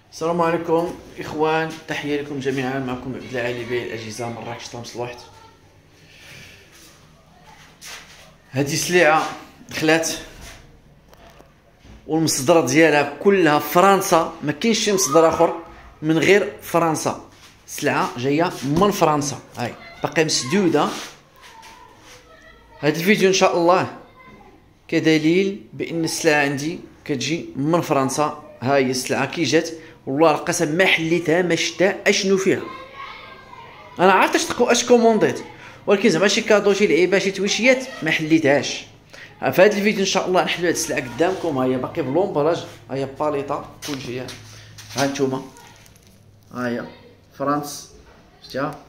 السلام عليكم اخوان، تحيه لكم جميعا. معكم عبد العالي بيع الاجهزه مراكش طنجة. هذه سلعه دخلات والمصدر ديالها كلها فرنسا، ما كاينش شي مصدر اخر من غير فرنسا. سلعه جايه من فرنسا، هاي باقي مسدوده. هذا الفيديو ان شاء الله كدليل بان السلعه عندي كتجي من فرنسا. هاي السلعه كي جات والله القسم ما حليتها، ما شتا اشنو فيها. انا عرفت اش كومونديت، ولكن زعما شي كادو شي لعيبه شي تويشيات ما حليتهاش. في هذا الفيديو ان شاء الله نحلو هاد السلعه قدامكم. هي باقي بلومبراج، هي باليطا كلشي. ها نتوما، هي فرانس شتيها.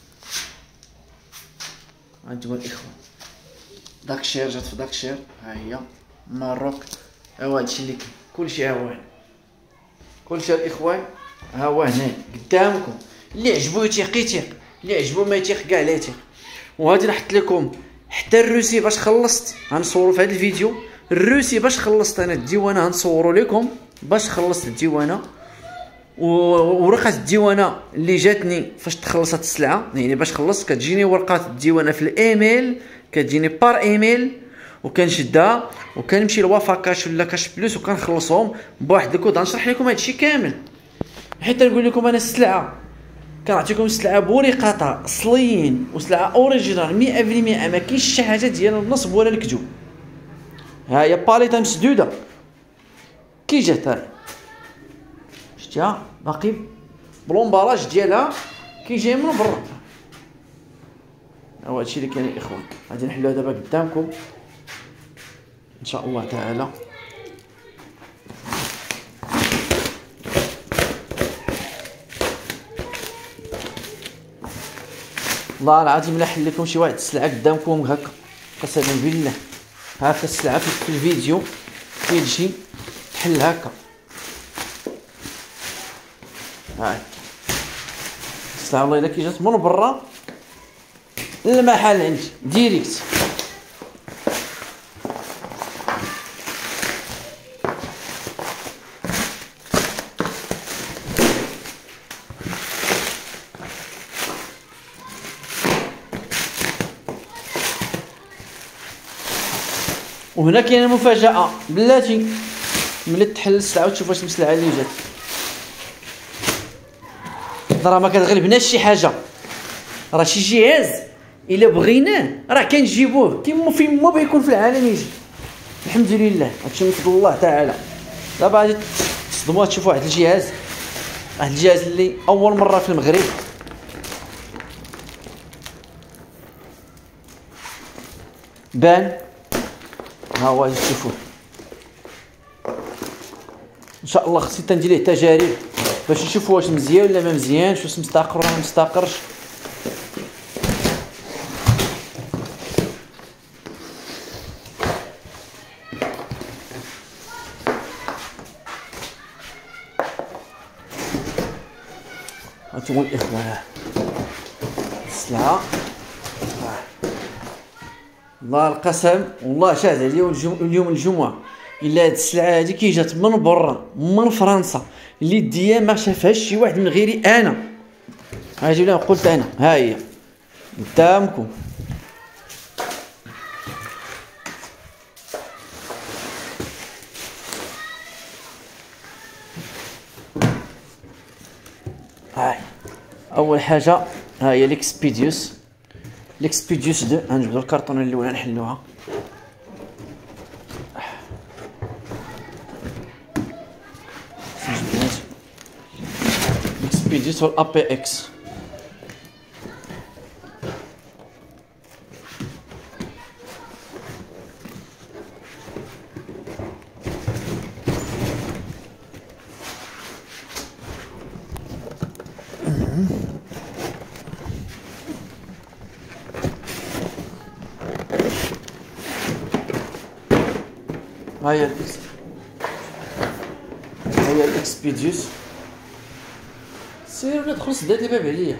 ها نتوما الاخوان، داكشير جات في داكشير. ها هي ماروك. ايوا هادشي اللي كاين كلشي. ها هو هنا كلشي الاخوان، ها هو هنا قدامكم. اللي عجبو يتيق يتيق، اللي عجبو ما يتيق كاع لا يتيق. وغادي نحط لكم حتى الروسي باش خلصت غنصورو في هذا الفيديو. الروسي باش خلصت انا الديوانه غنصورو لكم باش خلصت الديوانه، ورقه الديوانه اللي جاتني فاش تخلصت السلعه. يعني باش خلصت كتجيني ورقه الديوانه في الايميل، كتجيني بار ايميل، وكنشدها وكنمشي لوافا كاش ولا كاش بلوس وكنخلصهم بواحد الكود. غنشرح لكم هادشي كامل حتى نقول لكم انا السلعه كنعطيكم السلعه بورقاتها اصليين وسلعه اوريجينال 100%. ما كاينش شي حاجه ديال النصب ولا الكذوب. ها هي باليطه مسدوده كي جات. هاي شتيها باقي بلومباراج ديالها كي جاي من برا. هو هادشي اللي كاين الاخوان. غادي نحلوها دابا قدامكم ان شاء الله تعالى. والله العظيم لا حل لكم شي واحد السلعه قدامكم هكا، قسما بالله. هاكا السلعه في الفيديو كيجي تحل هكا. هاي السلعه والله الا كي جات من برا المحل عندي ديريكت. وهنا كاينه مفاجاه بلاتي، ملي تحل السلعه وتشوف واش السلعه اللي جات. راه ما كتغلبناش شي حاجه، راه شي جهاز الا بغيناه راه كنجيبوه كيما فين ما بيكون في العالم يجي. الحمد لله، هادشي من فضل الله تعالى. دابا غادي تصدموا تشوفوا واحد الجهاز، واحد الجهاز اللي اول مره في المغرب. بان ها هو تشوفوه ان شاء الله. خصني تندير ليه تجارب باش نشوفوا واش مزيان ولا ما مزيانش، واش مستقر ولا ما مستقرش. هانتوما الاخوان السلعه. الله القسم والله شاهد عليا اليوم الجمعه الا هاد السلعه هادي كي جات من برا من فرنسا اللي ديا ما شافهاش شي واحد من غيري انا. هاجي ولا قلت انا ها هي قدامكم. هاي اول حاجه ها هي الاكسبيديوس 2. غنجبدو الكرتونه الاولى نحلوها. الاكسبيديوس والأ بي اكس. هاي الاكسبيديوس. سير ولا دخل سدات الباب عليا.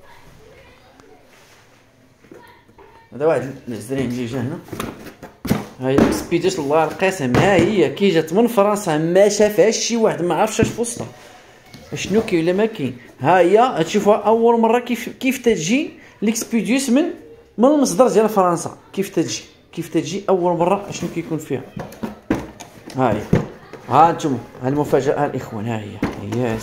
هذا واحد العزرين اللي جا هنا ها هي الاكسبيديوس الله القسم، ها هي كي جات من فرنسا ما شافهاش شي واحد، ما عرفش اش في وسطها شنو كاين ولا ما كاين. ها هي تشوفوها اول مره كيف تجي الاكسبيديوس من المصدر ديال فرنسا، كيف تجي اول مره شنو كيكون فيها. ها هي، ها انتم، ها المفاجاه الاخوان، ها هي هذه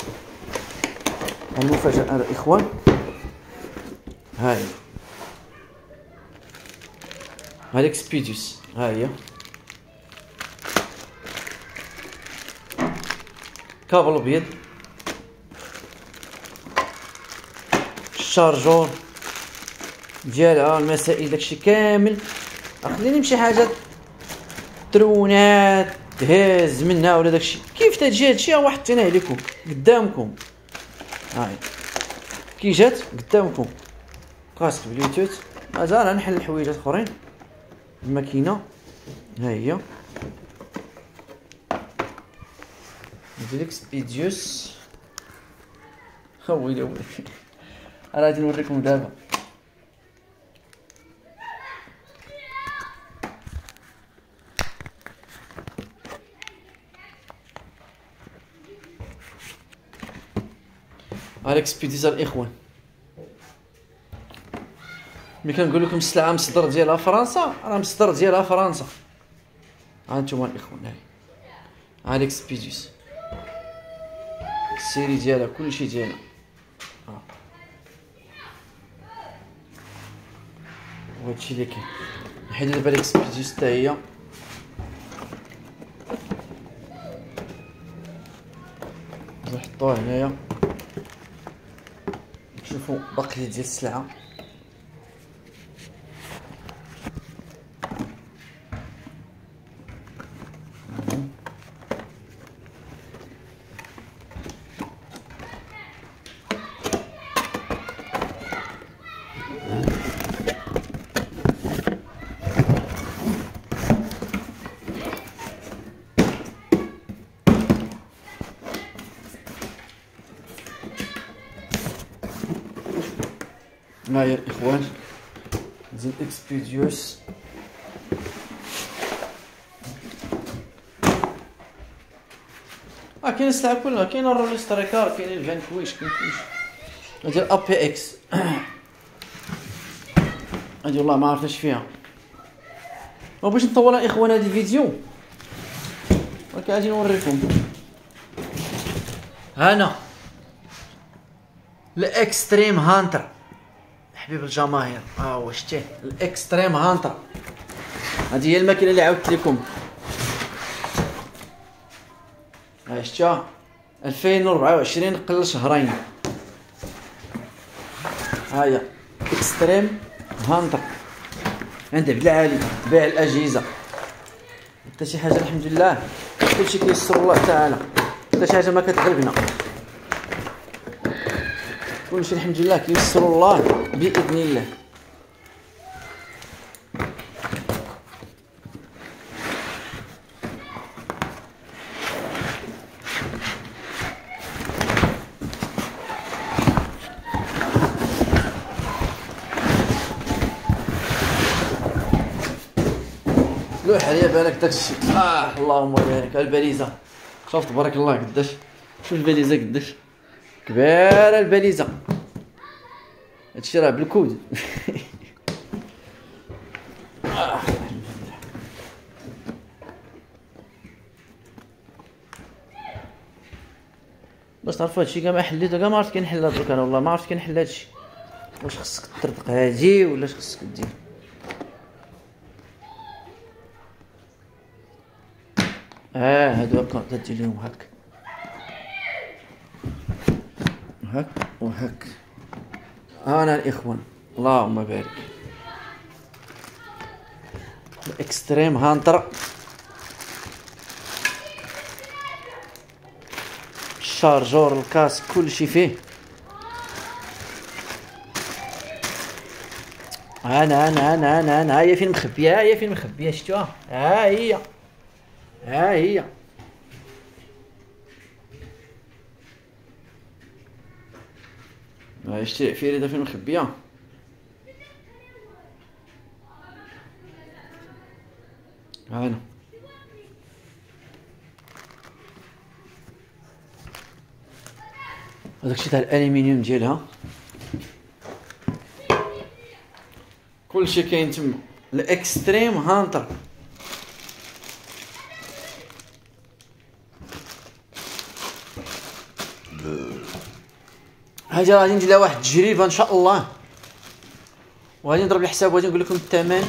المفاجاه الاخوان. ها هي ها الاكسبيديوس، ها هي كابل ابيض، الشارجور ديالها، المسائل داكشي كامل. خليني نمشي حاجات ترونات تهز منها ولا داكشي كيف تجي. هادشي هو حطيناه لكم قدامكم، هاي كي جات قدامكم كاسك بلوتوث. مازال نحل الحويجات اخرين. الماكينه ها هي ديال اكسبيديوس، ويلي راه غادي نوريكم دابا. الاكسبيديوس الاخوان، ملي كنقول لكم السلعه مصدر ديالها فرنسا، راه مصدر ديالها فرنسا. ها انتم الاخوان، ها الاكسبيديوس السيري ديالها كلشي ديالها. وهادشي اللي كاين. نحيد دابا الاكسبيديوس حتى هي، نحطوها هنايا نشوفوا باقي ديال السلعه. هاهي الاخوان ديال اكسبيديوس. كاين السلعه كلها، كاين الرولي ستريكار، كاين الفان كويش، كاين كلشي. ديال ا بي اكس هادي والله ما عرفتش فيها. وباش نطول الاخوان هذا الفيديو غادي نوريكم. هنا الاكستريم هانتر حبيب الجماهير، هو شتيه الاكستريم هانتر. هذه هي الماكينه اللي عاودت لكم، ها شتيها 2024 قل شهرين. ها هي اكستريم هانتر، عندها بالعالي بيع الاجهزه، حتى شي حاجه الحمد لله كلشي كيسر الله تعالى، حتى شي حاجه ما كتغلبنا، كلشي الحمد لله كيسر الله باذن الله. لوح عليا بالك داكشي. اللهم بارك. الباليزه شوف تبارك الله قداش، شوف الباليزه قداش كبيره الباليزه. هادشي راه بالكود. باش تعرفوا هادشي كاع ما حليتو، كاع ما عرفت كنحلها دروك انا، والله ما عرفت كنحل هادشي. واش خصك تطرطق هادي ولا اش خصك دير؟ هادو هكا تدير ليهم هاك هاك وهاك. انا الاخوان اللهم بارك الاكستريم هانتر، الشارجور الكاس كلشي فيه. انا هي فين مخبيه، هي فين مخبيه، شفتوها؟ ها هي ها هي شتي العفيريده فين مخبيه. هانا هذاكشي تاع الالومنيوم ديالها كلشي كاين تما. الاكستريم هانتر هاجي غادي ندير لها واحد التجربه ان شاء الله، وغادي نضرب الحساب وغادي نقول لكم الثمن.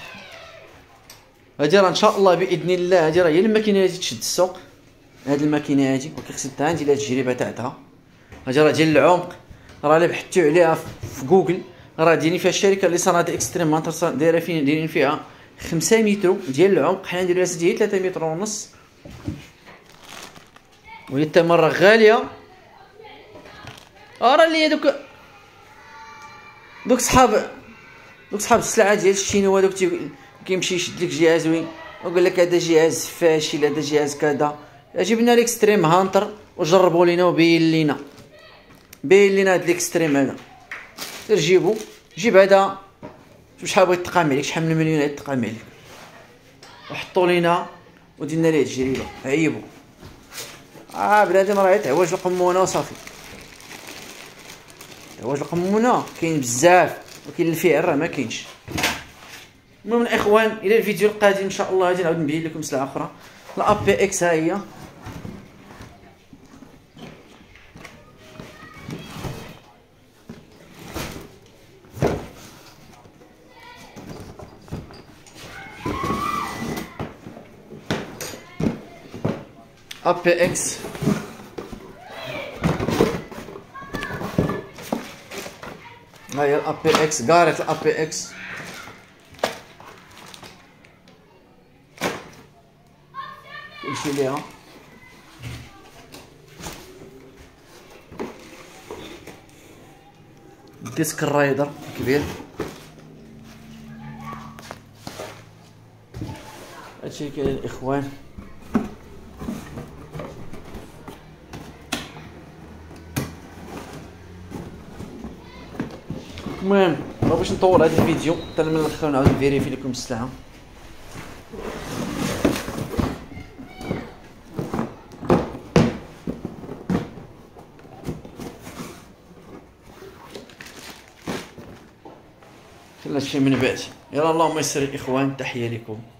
هادي راه ان شاء الله باذن الله، هادي راه هي الماكينه اللي تشد السوق. هاد الماكينه هادي وكيخصها ندير لها التجربه تاعتها. هادي راه ديال العمق، راه الا بحثتوا عليها في جوجل راه دايرين فيها الشركه اللي صنعت اكستريم هانتر، دايره فين دايرين فيها 5 متر ديال العمق، حنا نديرو لها سيدي 3 متر ونص، وهي الثمن راه غاليه. راه اللي هي دوك صحاب السلعه ديال الشينوا دوك كيمشي يشد لك جهاز وين ويقول لك هذا جهاز فاشل، هذا جهاز كذا. جبنا الاكستريم هانتر وجربوا لينا وبين لينا هاد الاكستريم هذا. سير جيب هذا شحال بغيت تقام عليك، شحال من المليون تقام عليك، وحطوا لينا ودينا ليه التجربه. عيبوا بنادم راه يتعوج القمونه وصافي. تعوج القمونه كاين بزاف، ولكن الفعل راه ما كاينش. المهم الاخوان، الى الفيديو القادم ان شاء الله غادي نعاود نبين لكم سلعه اخرى. لا بي اكس ها هي. ابي اكس هاي الابي اكس، قارة الابي اكس. كلشي ليها. ديسك الرايدر كبير. هادشي كاين الاخوان. المهم باش نطول هذا الفيديو حتى من الاخر نعاود نفيريفي لكم السلعه. كل شيء من بعد. يلا اللهم يسر الاخوان، تحيه لكم.